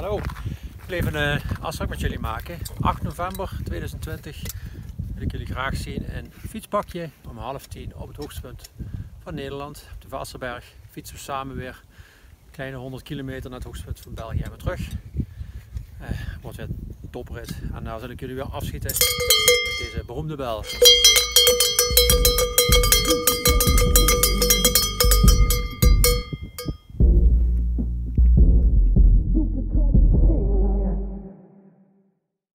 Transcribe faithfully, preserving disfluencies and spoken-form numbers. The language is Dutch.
Hallo, ik wil even een afspraak met jullie maken. acht november tweeduizend twintig wil ik jullie graag zien een fietspakje om half tien op het hoogtepunt van Nederland, op de Vaasselberg. Fietsen we samen weer een kleine honderd kilometer naar het hoogtepunt van België en weer terug. Uh, wordt weer een toprit en daar zal ik jullie weer afschieten met deze beroemde bel.